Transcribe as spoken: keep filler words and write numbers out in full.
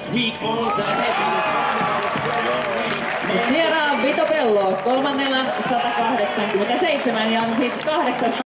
next week also heavy Sierra Vitopello kolmannella sata kahdeksankymmentäseitsemän ja sitten kahdeksas